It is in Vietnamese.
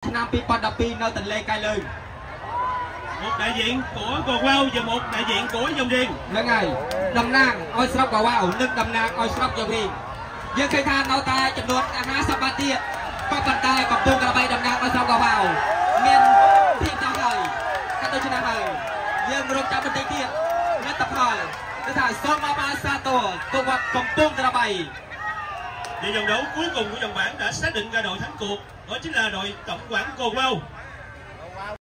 năm pi pod đập pi nơi tỉnh lê cai lư một đại diện của Cồn Wow và một đại diện của dòng riêng là ngày đầm nang oi sọc Cồn Wow nâng đầm nang oi sọc dòng riêng dương khai than nâu tai chấm nuốt há sập ba tia có phần tai cặp tung cả bay đầm nang oi sọc Cồn Wow miền thiên tao thời các tôi chừng nào dương rộng chạm bên tây tia nhất tập hỏi cái thằng Somama Sato cùng vật cặp tung cả bay. Và vòng đấu cuối cùng của vòng bảng đã xác định ra đội thắng cuộc, đó chính là đội Tổng quản Cồn Wow.